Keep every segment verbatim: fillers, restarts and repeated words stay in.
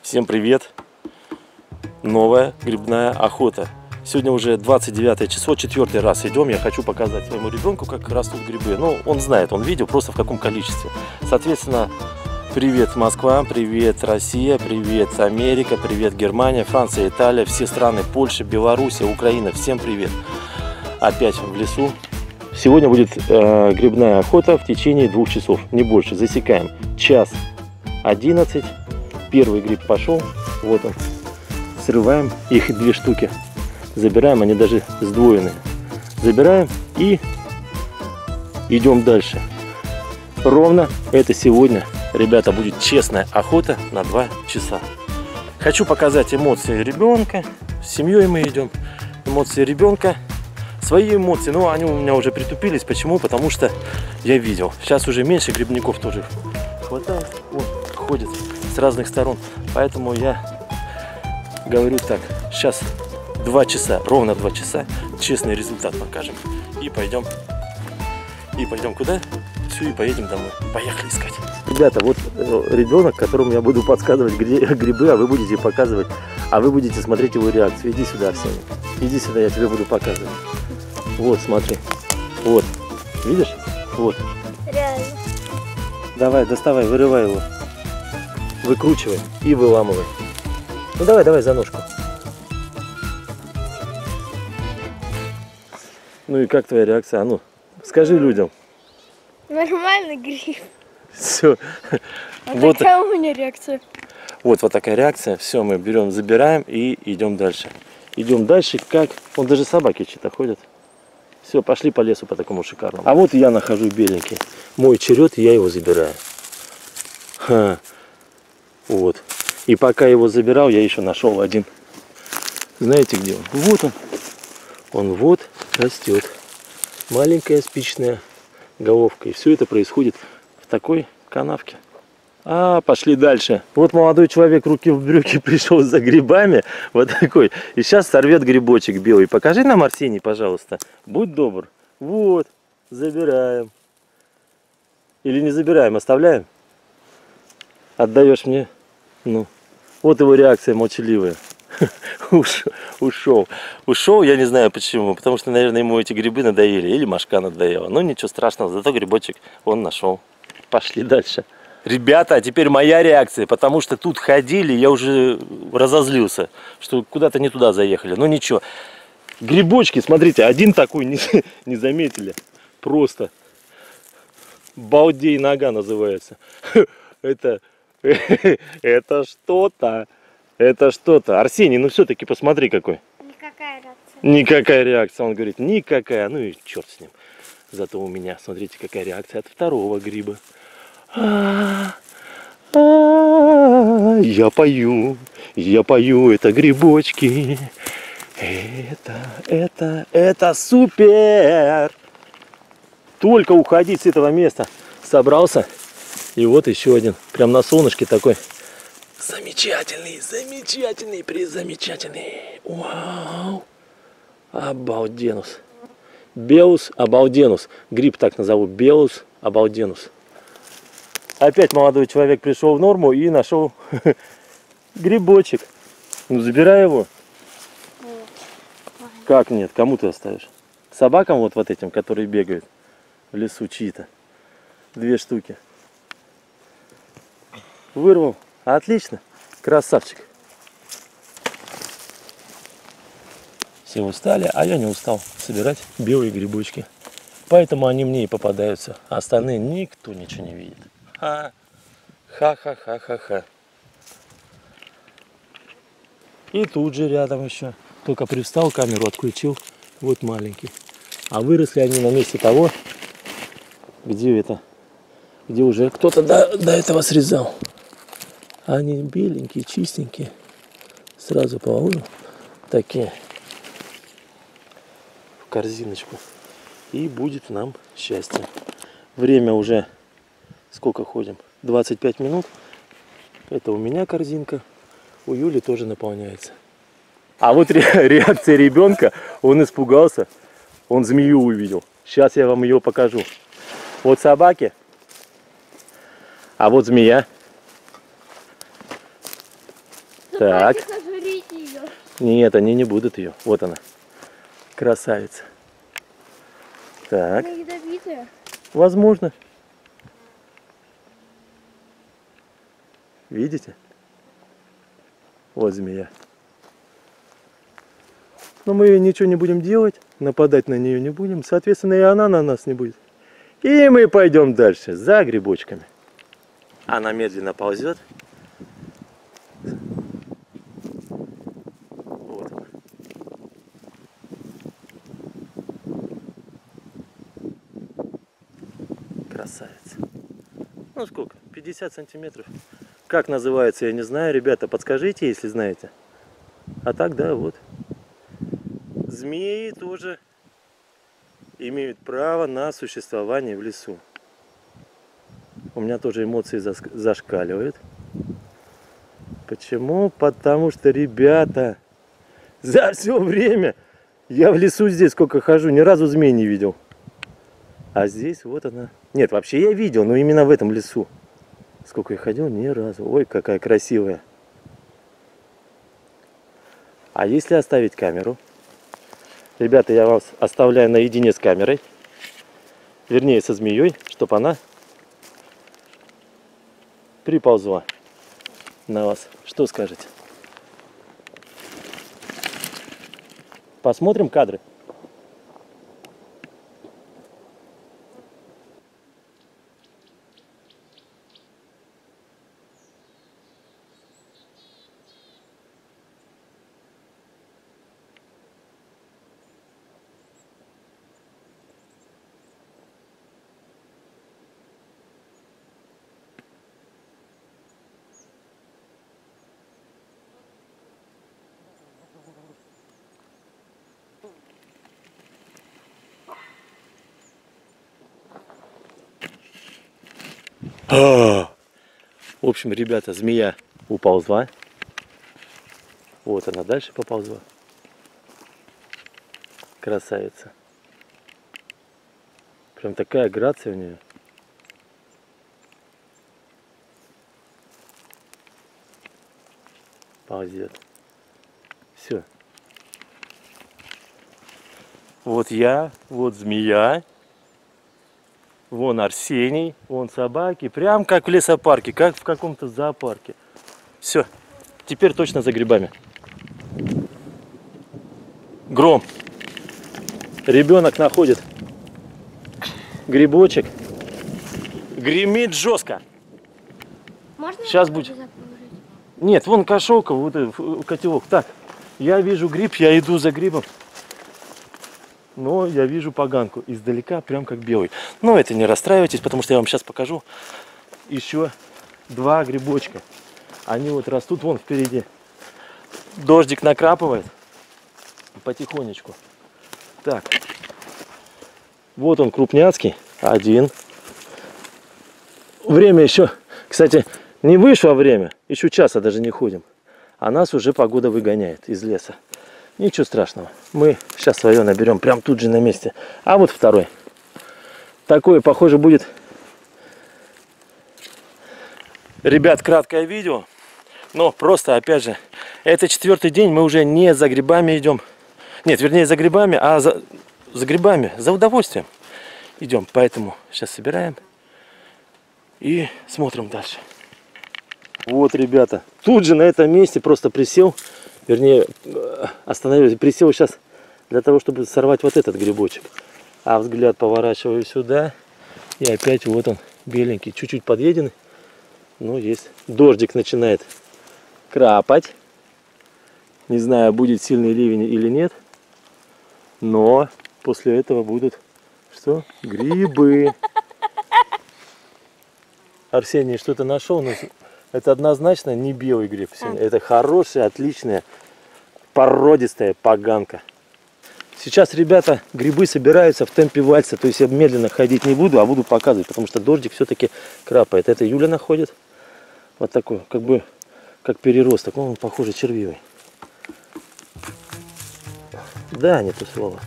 Всем привет! Новая грибная охота. Сегодня уже двадцать девятое число, четвертый раз идем. Я хочу показать своему ребенку, как растут грибы. Ну, он знает, он видел, просто в каком количестве. Соответственно, привет Москва, привет Россия, привет Америка, привет Германия, Франция, Италия, все страны, Польша, Белоруссия, Украина. Всем привет! Опять в лесу. Сегодня будет э, грибная охота в течение двух часов, не больше. Засекаем. Час одиннадцать. Первый гриб пошел. Вот он. Срываем. Их две штуки. Забираем. Они даже сдвоены. Забираем и идем дальше. Ровно это сегодня, ребята, будет честная охота на два часа. Хочу показать эмоции ребенка. С семьей мы идем. Эмоции ребенка. Свои эмоции, но они у меня уже притупились. Почему? Потому что я видел. Сейчас уже меньше грибников тоже хватает. Вон, ходят с разных сторон. Поэтому я говорю так. Сейчас два часа, ровно два часа. Честный результат покажем. И пойдем. И пойдем куда? Все, и поедем домой. Поехали искать. Ребята, вот ребенок, которому я буду подсказывать грибы, а вы будете показывать, а вы будете смотреть его реакцию. Иди сюда, Арсений. Иди сюда, я тебе буду показывать. Вот, смотри. Вот. Видишь? Вот. Реально. Давай, доставай, вырывай его. Выкручивай и выламывай. Ну давай, давай за ножку. Ну и как твоя реакция? А ну, скажи людям. Нормальный гриб. Все. А вот такая у меня реакция. Вот, вот такая реакция. Все, мы берем, забираем и идем дальше. Идем дальше, как... Вон даже собаки что-то ходят. Все, пошли по лесу по такому шикарному. А вот я нахожу беленький. Мой черед, и я его забираю. Ха. Вот. И пока его забирал, я еще нашел один. Знаете где он? Вот он. Он вот растет. Маленькая спичная головка. И все это происходит в такой канавке. А, пошли дальше. Вот молодой человек руки в брюки пришел за грибами. Вот такой. И сейчас сорвет грибочек белый. Покажи нам, Арсений, пожалуйста. Будь добр. Вот. Забираем. Или не забираем, оставляем? Отдаешь мне? Ну. Вот его реакция молчаливая. Ушел. Ушел, я не знаю почему. Потому что, наверное, ему эти грибы надоели. Или мошка надоела. Но ничего страшного. Зато грибочек он нашел. Пошли дальше. Ребята, а теперь моя реакция, потому что тут ходили, я уже разозлился, что куда-то не туда заехали. Но ничего. Грибочки, смотрите, один такой не, не заметили. Просто балдей нога называется. Это, это что-то. Это что-то. Арсений, ну все-таки посмотри какой. Никакая реакция. Никакая реакция. Он говорит, никакая. Ну и черт с ним. Зато у меня, смотрите, какая реакция от второго гриба. А -а -а, я пою, я пою, это грибочки. Это, это, это супер. Только уходить с этого места. Собрался. И вот еще один. Прям на солнышке такой. Замечательный, замечательный, призамечательный. Вау. Обалденус. Белус обалденус. Гриб так назову. Белус обалденус. Опять молодой человек пришел в норму и нашел грибочек. Ну, забирай его. Нет. Как нет? Кому ты оставишь? Собакам вот, вот этим, которые бегают в лесу чьи-то. Две штуки. Вырвал. Отлично. Красавчик. Все устали, а я не устал собирать белые грибочки. Поэтому они мне и попадаются. А остальные никто ничего не видит. Ха-ха-ха-ха-ха. И тут же рядом еще. Только привстал, камеру отключил. Вот маленький. А выросли они на месте того, где это, где уже кто-то до, до этого срезал. Они беленькие, чистенькие. Сразу положу. Такие. В корзиночку. И будет нам счастье. Время уже... Сколько ходим? двадцать пять минут. Это у меня корзинка. У Юли тоже наполняется. А вот реакция ребенка. Он испугался. Он змею увидел. Сейчас я вам ее покажу. Вот собаки. А вот змея. Так. Сожрите ее. Нет, они не будут ее. Вот она. Красавица. Так. Она ядовитая. Возможно. Видите? Вот змея. Но мы ничего не будем делать, нападать на нее не будем, соответственно, и она на нас не будет. И мы пойдем дальше, за грибочками. Она медленно ползет. Вот она. Красавица. Ну сколько? пятьдесят сантиметров. Как называется, я не знаю. Ребята, подскажите, если знаете. А так, да, вот. Змеи тоже имеют право на существование в лесу. У меня тоже эмоции зашкаливают. Почему? Потому что, ребята, за все время я в лесу здесь сколько хожу, ни разу змей не видел. А здесь вот она. Нет, вообще я видел, но именно в этом лесу. Сколько я ходил, ни разу. Ой, какая красивая. А если оставить камеру? Ребята, я вас оставляю наедине с камерой. Вернее, со змеей, чтобы она приползла на вас. Что скажете? Посмотрим кадры. А! В общем, ребята, змея уползла. Вот она дальше поползла. Красавица. Прям такая грация у нее. Ползет. Все. Вот я, вот змея. Вон Арсений, вон собаки. Прям как в лесопарке, как в каком-то зоопарке. Все. Теперь точно за грибами. Гром. Ребенок находит грибочек. Гремит жестко. Можно Сейчас будет. Нет, вон кошелка, вот котелок. Так, я вижу гриб, я иду за грибом. Но я вижу поганку издалека, прям как белый. Но это не расстраивайтесь, потому что я вам сейчас покажу еще два грибочка. Они вот растут вон впереди. Дождик накрапывает потихонечку. Так, вот он крупняцкий, один. Время еще, кстати, не вышло время, еще часа даже не ходим. А нас уже погода выгоняет из леса. Ничего страшного. Мы сейчас свое наберем прям тут же на месте. А вот второй. Такое, похоже, будет. Ребят, краткое видео. Но просто, опять же, это четвертый день. Мы уже не за грибами идем. Нет, вернее, за грибами, а за, за грибами, за удовольствием идем. Поэтому сейчас собираем и смотрим дальше. Вот, ребята. Тут же на этом месте просто присел. Вернее, остановился, присел сейчас для того, чтобы сорвать вот этот грибочек. А взгляд поворачиваю сюда. И опять вот он, беленький, чуть-чуть подъеденный. Но есть. Дождик начинает крапать. Не знаю, будет сильный ливень или нет. Но после этого будут что? Грибы. Арсений что-то нашел, но это однозначно не белый гриб. Это хорошая, отличная, породистая поганка. Сейчас, ребята, грибы собираются в темпе вальса. То есть я медленно ходить не буду, а буду показывать, потому что дождик все-таки крапает. Это Юля находит. Вот такой, как бы, как переросток. Он, похоже, червивый. Да, не то слово.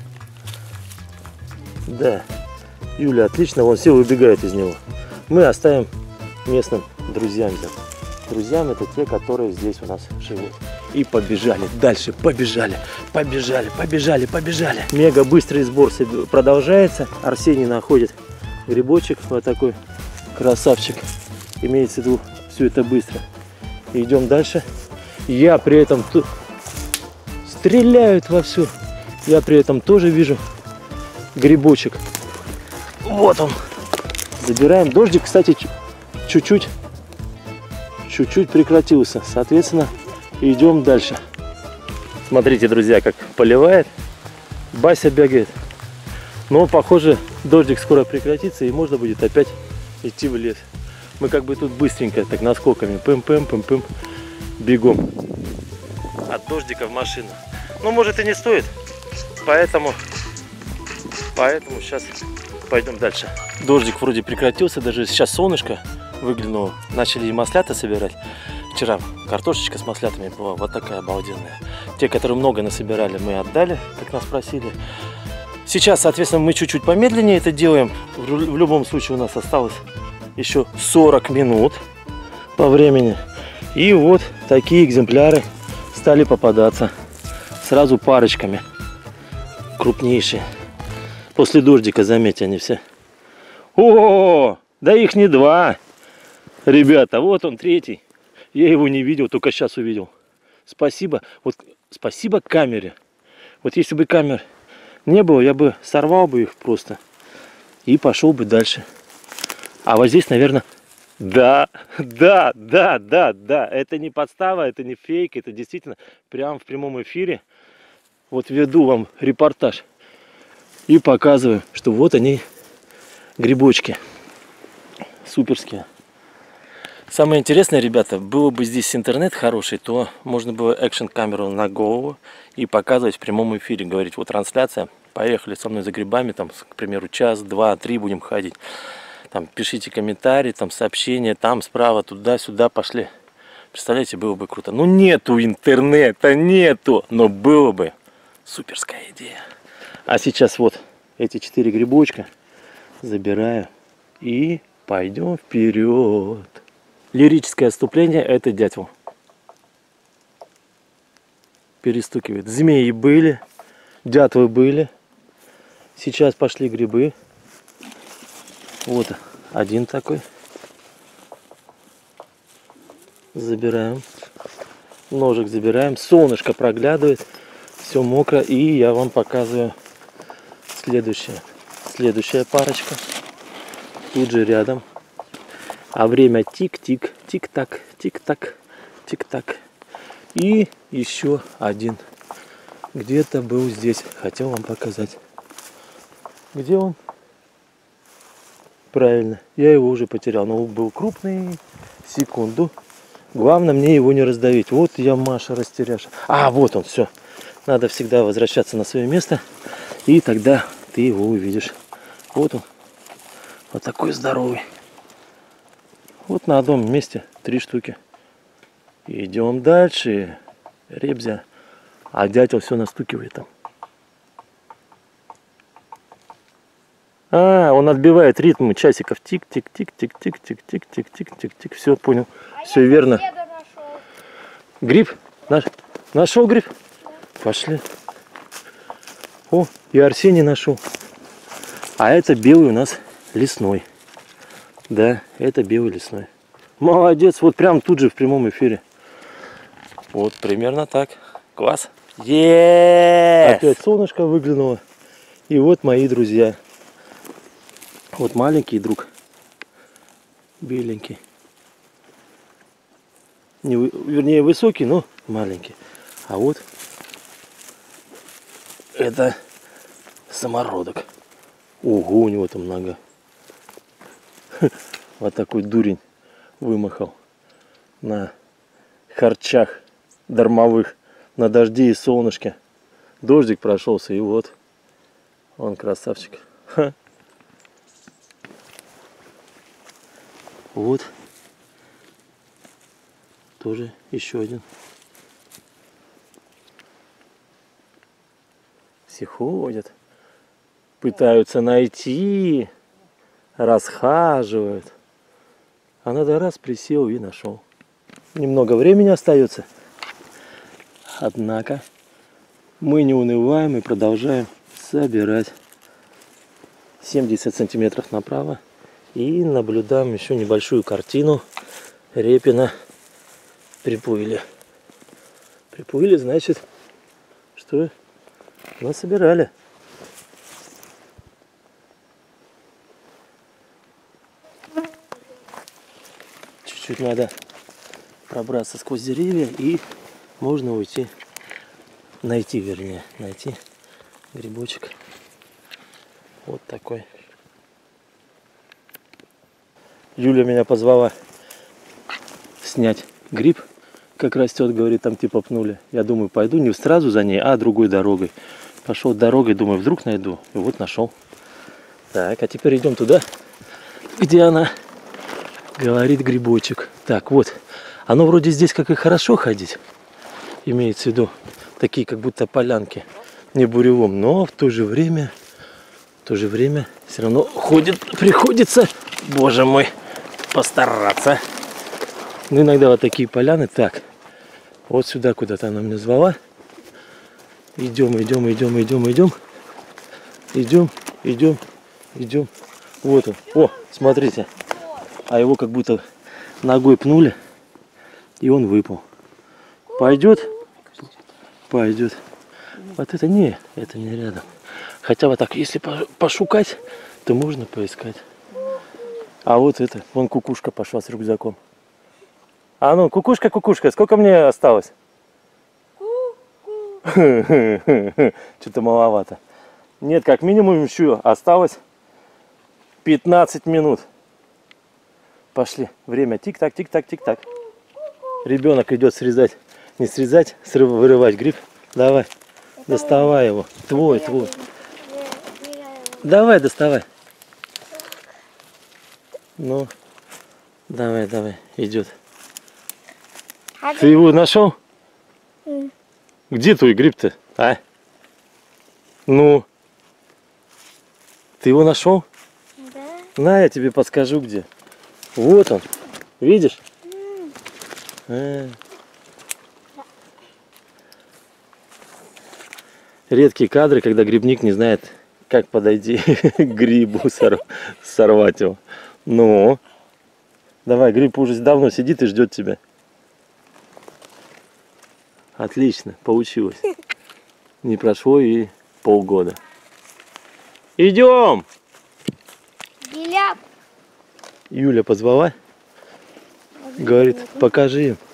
Да. Юля, отлично, вон все выбегает из него. Мы оставим местным друзьям. друзьям, это те, которые здесь у нас живут. И побежали дальше, побежали, побежали, побежали, побежали. Мега быстрый сбор продолжается. Арсений находит грибочек, вот такой красавчик. Имеется в виду, все это быстро. Идем дальше. Я при этом тут стреляют вовсю. Я при этом тоже вижу грибочек. Вот он. Забираем. Дождик, кстати, чуть-чуть, чуть-чуть прекратился. Соответственно, идем дальше. Смотрите, друзья, как поливает. Бася бегает. Но, похоже, дождик скоро прекратится, и можно будет опять идти в лес. Мы как бы тут быстренько, так наскоками, пым-пым, пым-пым, бегом. От дождика в машину. Ну, может, и не стоит. Поэтому, поэтому сейчас пойдем дальше. Дождик вроде прекратился, даже сейчас солнышко выглянуло. Начали и маслята собирать. Вчера картошечка с маслятами была вот такая обалденная. Те, которые много насобирали, мы отдали, как нас просили. Сейчас, соответственно, мы чуть-чуть помедленнее это делаем. В любом случае у нас осталось еще сорок минут по времени. И вот такие экземпляры стали попадаться. Сразу парочками. Крупнейшие. После дождика, заметьте, они все. О, да их не два. Ребята, вот он третий. Я его не видел, только сейчас увидел. Спасибо. Вот спасибо камере. Вот если бы камер не было, я бы сорвал бы их просто и пошел бы дальше. А вот здесь, наверное, да, да, да, да, да. Это не подстава, это не фейк, это действительно прямо в прямом эфире. Вот веду вам репортаж и показываю, что вот они, грибочки. Суперские. Самое интересное, ребята, было бы здесь интернет хороший, то можно было экшн-камеру на голову и показывать в прямом эфире. Говорить, вот трансляция, поехали со мной за грибами, там, к примеру, час, два, три будем ходить. Там, пишите комментарии, там, сообщения, там, справа, туда-сюда пошли. Представляете, было бы круто. Ну, нету интернета, нету, но было бы суперская идея. А сейчас вот эти четыре грибочка забираю и пойдем вперед. Лирическое отступление — это дятел. Перестукивает. Змеи были, дятлы были. Сейчас пошли грибы. Вот один такой. Забираем. Ножик забираем. Солнышко проглядывает. Все мокро. И я вам показываю следующее. Следующая парочка. Тут же рядом. А время тик-тик, тик-так, тик-так, тик-так. И еще один. Где-то был здесь. Хотел вам показать. Где он? Правильно. Я его уже потерял. Но он был крупный. Секунду. Главное мне его не раздавить. Вот я, Маша, растеряша. А, вот он, все. Надо всегда возвращаться на свое место. И тогда ты его увидишь. Вот он. Вот такой здоровый. Вот на одном месте три штуки. Идем дальше. Ребзя. А дятел все настукивает там. А, он отбивает ритмы часиков. Тик-тик-тик-тик-тик-тик-тик-тик-тик-тик. Все, понял. А Все верно. Гриб? Наш... Нашел гриб? Да. Пошли. О, и Арсений нашел. А это белый у нас лесной. Да, это белый лесной. Молодец, вот прям тут же в прямом эфире. Вот примерно так. Класс. Yes! Опять солнышко выглянуло. И вот мои друзья. Вот маленький друг. Беленький. Не, вернее, высокий, но маленький. А вот это самородок. Ого, у него там нога. Вот такой дурень вымахал на харчах дармовых, на дожде и солнышке. Дождик прошелся, и вот он красавчик. Ха. Вот тоже еще один. Все ходят, пытаются найти, расхаживают. А надо раз присел и нашел. Немного времени остается. Однако мы не унываем и продолжаем собирать. семьдесят сантиметров направо. И наблюдаем еще небольшую картину. Репина приплыли. Приплыли, значит, что насобирали. Чуть-чуть надо пробраться сквозь деревья, и можно уйти, найти, вернее, найти грибочек. Вот такой. Юля меня позвала снять гриб, как растет, говорит, там типа пнули. Я думаю, пойду не сразу за ней, а другой дорогой. Пошел дорогой, думаю, вдруг найду. И вот нашел. Так, а теперь идем туда, где она говорит грибочек. Так, вот. Оно вроде здесь как и хорошо ходить. Имеется в виду такие как будто полянки. Не буревом, но в то же время, в то же время все равно ходит, приходится, боже мой, постараться. Ну, иногда вот такие поляны. Так, вот сюда куда-то она меня звала. Идем, идем, идем, идем, идем. Идем, идем, идем. Вот он. О, смотрите. А его как будто ногой пнули, и он выпал. Пойдет? Пойдет. Вот это не, это не рядом. Хотя вот так, если пошукать, то можно поискать. А вот это, вон кукушка пошла с рюкзаком. А ну, кукушка, кукушка, сколько мне осталось? Что-то маловато. Нет, как минимум еще осталось пятнадцать минут. Пошли. Время. Тик-так, тик-так, тик-так. Ребенок идет срезать. Не срезать, срыв, вырывать гриб. Давай. Доставай его. Твой, твой. Давай, доставай. Ну, давай, давай. Идет. Ты его нашел? Где твой гриб-то? А? Ну. Ты его нашел? Да. На, я тебе подскажу где. Вот он. Видишь? А. Редкие кадры, когда грибник не знает, как подойти к грибу, сорвать его. Ну. Давай, гриб уже давно сидит и ждет тебя. Отлично, получилось. Не прошло и полгода. Идем! Геляп. Юля позвала. Говорит, покажи им.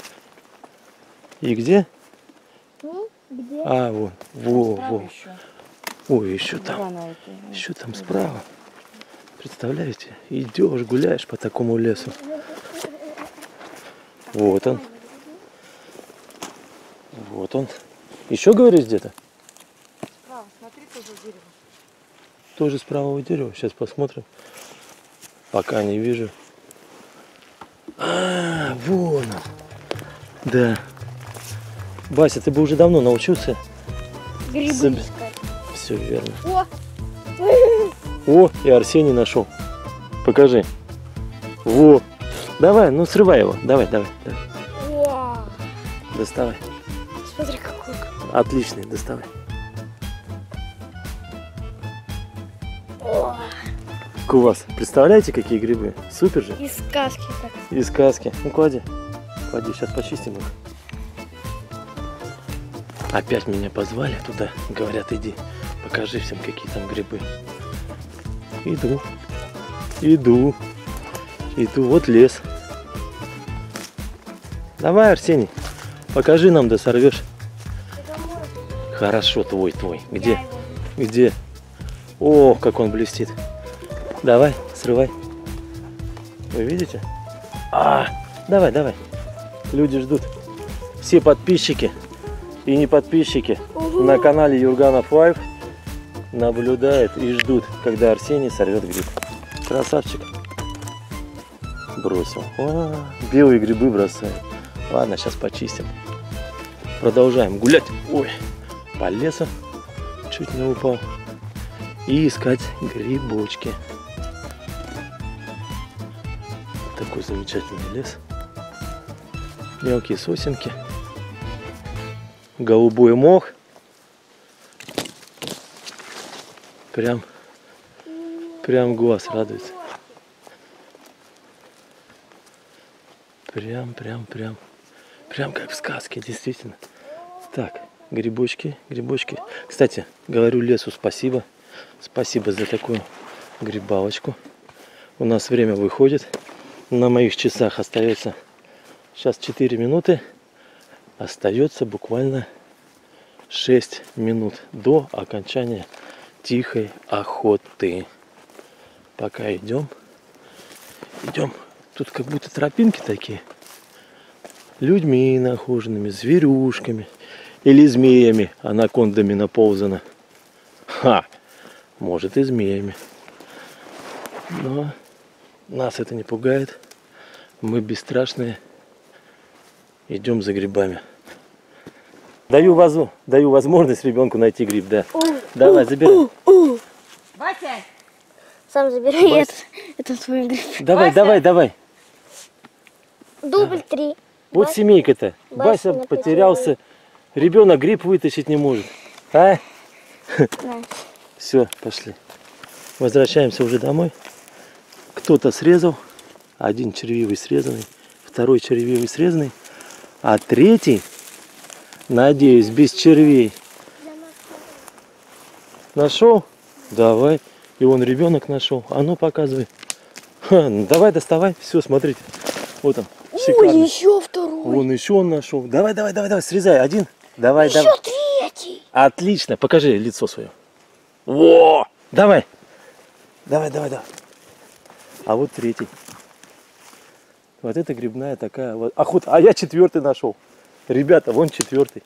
И где? Ну, где? А, вот, во, во. Еще. Ой, еще там. Еще там справа. Представляете? Идешь, гуляешь по такому лесу. Вот он. Вот он. Еще, говоришь, где-то? Справа, смотри, тоже дерево. Тоже с правого дерева. Сейчас посмотрим. Пока не вижу. А, вон он. Да. Бася, ты бы уже давно научился. Грибы Соб- искать. Все верно. О! О, и Арсений нашел. Покажи. Во. Давай, ну срывай его. Давай, давай, давай. О! Доставай. Смотри, какой. Отличный, доставай. О! Как у вас? Представляете, какие грибы? Супер же. Из сказки как. Из сказки. Ну, клади. Клади, сейчас почистим их. Опять меня позвали туда. Говорят, иди, покажи всем, какие там грибы. Иду. Иду. Иду. Вот лес. Давай, Арсений, покажи нам, да сорвешь. Хорошо, твой, твой. Где? Где? О, как он блестит. Давай, срывай. Вы видите? А, давай, давай. Люди ждут. Все подписчики и не подписчики Угу. на канале Юрганов Лайф наблюдают и ждут, когда Арсений сорвет гриб. Красавчик. Бросил. А, белые грибы бросает. Ладно, сейчас почистим. Продолжаем гулять. Ой, по лесу. Чуть не упал. И искать грибочки. Такой замечательный лес. Мелкие сосенки. Голубой мох. Прям, прям глаз радуется. Прям, прям, прям. Прям как в сказке, действительно. Так, грибочки, грибочки. Кстати, говорю лесу спасибо. Спасибо за такую грибалочку. У нас время выходит. На моих часах остается сейчас четыре минуты. Остается буквально шесть минут до окончания тихой охоты. Пока идем. Идем. Тут как будто тропинки такие. Людьми нахоженными, зверюшками. Или змеями, анакондами наползано. Ха! Может и змеями. Но нас это не пугает. Мы бесстрашные. Идем за грибами. Даю, вазу, даю возможность ребенку найти гриб, да. Давай, забирай. Вася! Сам забирай, Вась. это, это твой гриб. Давай, Вася. давай, давай. Дубль три. Вот Вася. семейка-то. Вася Вася на потерялся. Ребенок гриб вытащить не может. А? Да. Все, пошли. Возвращаемся уже домой. Кто-то срезал. Один червивый срезанный. Второй червивый срезанный. А третий, надеюсь, без червей. Нашел? Давай. И он ребенок нашел. А ну показывай. Ха, ну давай доставай. Все, смотрите. Вот он. Шикарный. Ой, еще второй. Вон еще он нашел. Давай, давай, давай, давай, срезай. Один. Давай, еще давай. третий. Отлично. Покажи лицо свое. Во! Давай. Давай, давай, давай. А вот третий. Вот это грибная такая вот охота. А я четвертый нашел. Ребята, вон четвертый.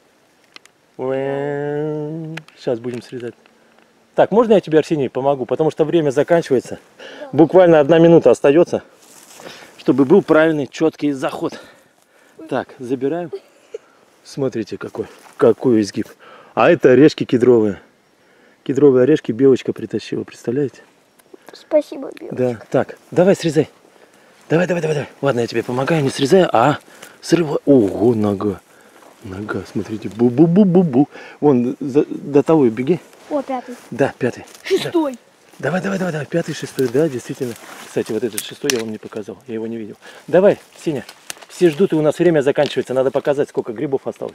Сейчас будем срезать. Так, можно я тебе, Арсений, помогу? Потому что время заканчивается. Буквально одна минута остается, чтобы был правильный, четкий заход. Так, забираем. Смотрите, какой, какой изгиб. А это орешки кедровые. Кедровые орешки белочка притащила, представляете? Спасибо, Билл. Да, так, давай срезай. Давай, давай, давай, давай. Ладно, я тебе помогаю, не срезаю, а срываю. Ого, нога. Нога, смотрите, бу-бу-бу-бу-бу. Вон, за, до того и беги. О, пятый. Да, пятый. Шестой. Давай, давай, давай, давай, пятый, шестой, да, действительно. Кстати, вот этот шестой я вам не показал, я его не видел. Давай, Сеня, все ждут, и у нас время заканчивается, надо показать, сколько грибов осталось.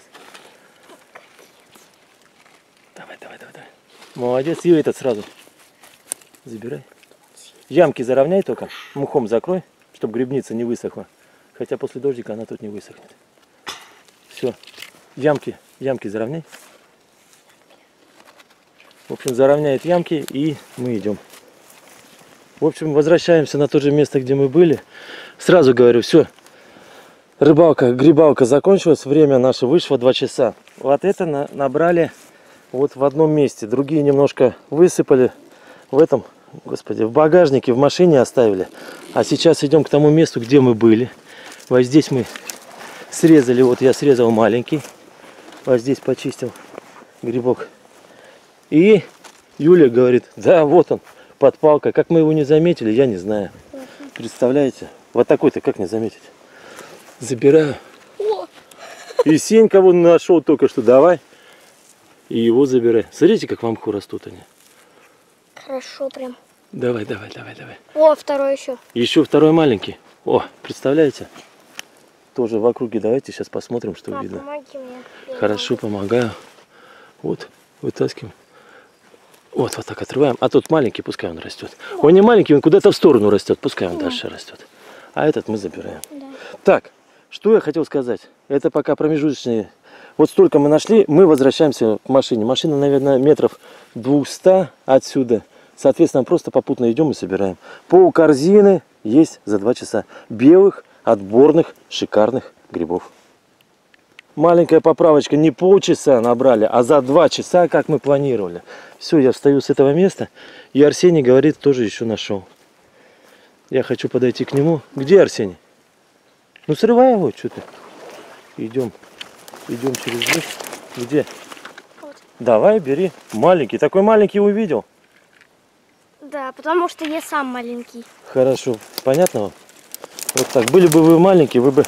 Давай, давай, давай, давай. Молодец, и этот сразу. Забирай. Ямки заровняй только, мухом закрой, чтобы грибница не высохла. Хотя после дождика она тут не высохнет. Все, ямки, ямки заровняй. В общем, заровняет ямки, и мы идем. В общем, возвращаемся на то же место, где мы были. Сразу говорю, все, рыбалка, грибалка закончилась, время наше вышло два часа. Вот это на, набрали вот в одном месте. Другие немножко высыпали в этом, господи, в багажнике, в машине оставили. А сейчас идем к тому месту, где мы были. Вот здесь мы срезали, вот я срезал маленький. Вот здесь почистил грибок. И Юля говорит, да, вот он, под палкой. Как мы его не заметили, я не знаю. Представляете? Вот такой-то как не заметить? Забираю. О! И Сенька вон нашел только что, давай. И его забирай. Смотрите, как в мху растут они. Хорошо прям. Давай, давай, давай, давай. О, второй еще. Еще второй маленький. О, представляете? Тоже в округе. Давайте сейчас посмотрим, что А, видно. помоги мне. Я Хорошо, помогаю. Вот, вытаскиваем. Вот, вот так отрываем. А тут маленький, пускай он растет. Он не маленький, он куда-то в сторону растет. Пускай он дальше растет. А этот мы забираем. Да. Так, что я хотел сказать. Это пока промежуточные. Вот столько мы нашли. Мы возвращаемся к машине. Машина, наверное, метров двухсот отсюда. Соответственно, просто попутно идем и собираем. Пол корзины есть за два часа. Белых, отборных, шикарных грибов. Маленькая поправочка, не полчаса набрали, а за два часа, как мы планировали. Все, я встаю с этого места, и Арсений говорит, тоже еще нашел. Я хочу подойти к нему. Где Арсений? Ну срывай его, что ты. Идем, идем через лес. Где? Вот. Давай, бери. Маленький, такой маленький увидел. Да, потому что я сам маленький. Хорошо, понятно вам? Вот так, были бы вы маленькие, вы бы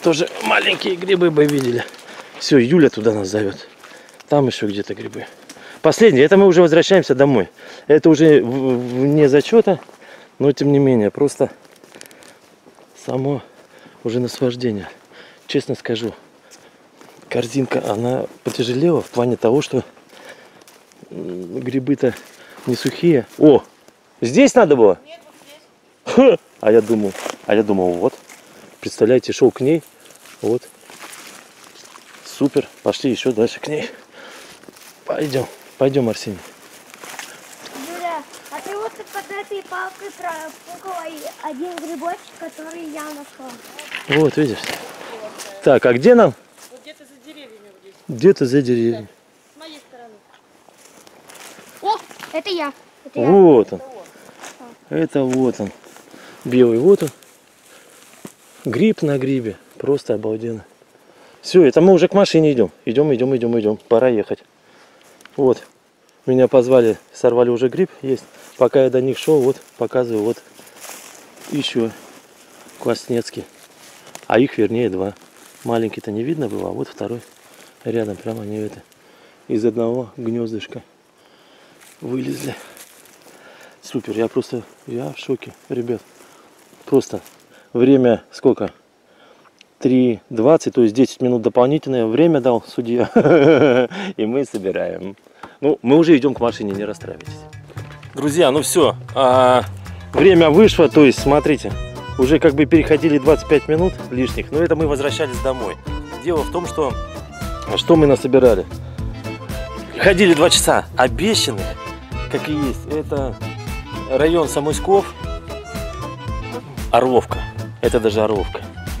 тоже маленькие грибы бы видели. Все, Юля туда нас зовет. Там еще где-то грибы. Последнее, это мы уже возвращаемся домой. Это уже вне зачета, но тем не менее, просто само уже наслаждение. Честно скажу, корзинка, она потяжелела в плане того, что грибы-то не сухие. О, здесь надо было? Нет, вот здесь. Ха! А я думал, а я думал, вот. Представляете, шел к ней. Вот. Супер. Пошли еще дальше к ней. Пойдем. Пойдем, Арсений. Юля, а ты вот под этой палкой пропукала один грибочек, который я нашла. Вот, видишь. Так, а где нам? Вот где-то за деревьями вот здесь. Где-то за деревьями. С моей стороны. О, это я. Это я. Вот он. Это вот он. Белый, вот он. Гриб на грибе. Просто обалденно. Все, это мы уже к машине идем. Идем, идем, идем, идем. Пора ехать. Вот. Меня позвали, сорвали уже гриб. Есть. Пока я до них шел, вот показываю. Вот еще класснецкий. А их, вернее, два. Маленький-то не видно было, а вот второй рядом. Прямо они это. Из одного гнездышка вылезли. Супер, я просто, я в шоке, ребят. Просто время сколько? три двадцать, то есть десять минут дополнительное время дал судья. И мы собираем. Ну, мы уже идем к машине, не расстраивайтесь. Друзья, ну все. А, время вышло, то есть, смотрите, уже как бы переходили двадцать пять минут лишних, но это мы возвращались домой. Дело в том, что, что мы насобирали. Ходили два часа, обещанных, как и есть. Это район Самуйсков, Орловка. Это даже Орловка.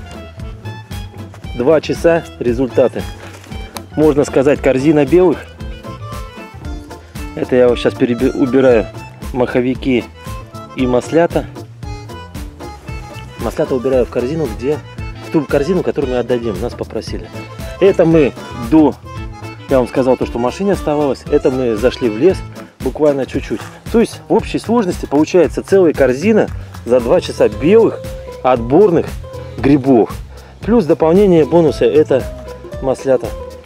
Два часа, результаты. Можно сказать, корзина белых. Это я вот сейчас убираю маховики и маслята. Маслята убираю в корзину, где в ту корзину, которую мы отдадим. Нас попросили. Это мы до, я вам сказал то, что в машине оставалось. Это мы зашли в лес буквально чуть-чуть. То есть в общей сложности получается целая корзина за два часа белых отборных грибов. Плюс дополнение бонуса это маслята.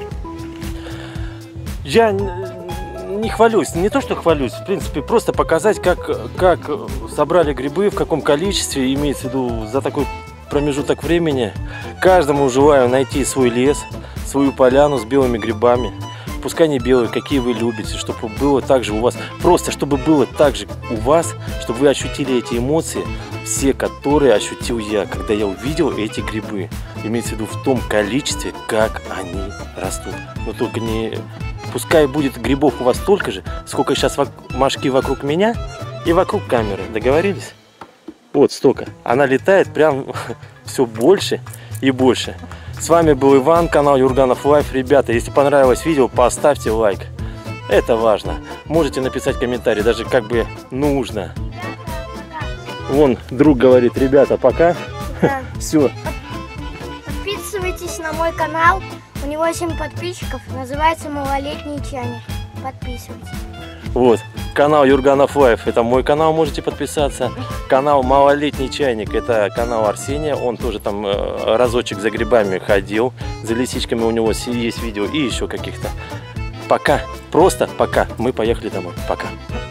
Я не хвалюсь, не то что хвалюсь, в принципе, просто показать, как, как собрали грибы, в каком количестве, имеется в виду за такой промежуток времени. Каждому желаю найти свой лес, свою поляну с белыми грибами. Пускай не белые, какие вы любите, чтобы было так же у вас, просто чтобы было так же у вас, чтобы вы ощутили эти эмоции, все, которые ощутил я, когда я увидел эти грибы. Имеется в виду в том количестве, как они растут. Но только не... Пускай будет грибов у вас столько же, сколько сейчас мошки вокруг меня и вокруг камеры. Договорились? Вот столько. Она летает прям все больше и больше. С вами был Иван, канал Юрганов Лайф. Ребята, если понравилось видео, поставьте лайк. Это важно. Можете написать комментарий, даже как бы нужно. Вон, друг говорит, ребята, пока. Да. Все. Подписывайтесь на мой канал. У него семь подписчиков. Называется «Малолетний чайник». Подписывайтесь. Вот. Канал Юрганов Лайф. Это мой канал, можете подписаться. Канал Малолетний чайник. Это канал Арсения. Он тоже там э, разочек за грибами ходил. За лисичками у него есть видео и еще каких-то. Пока. Просто пока. Мы поехали домой. Пока.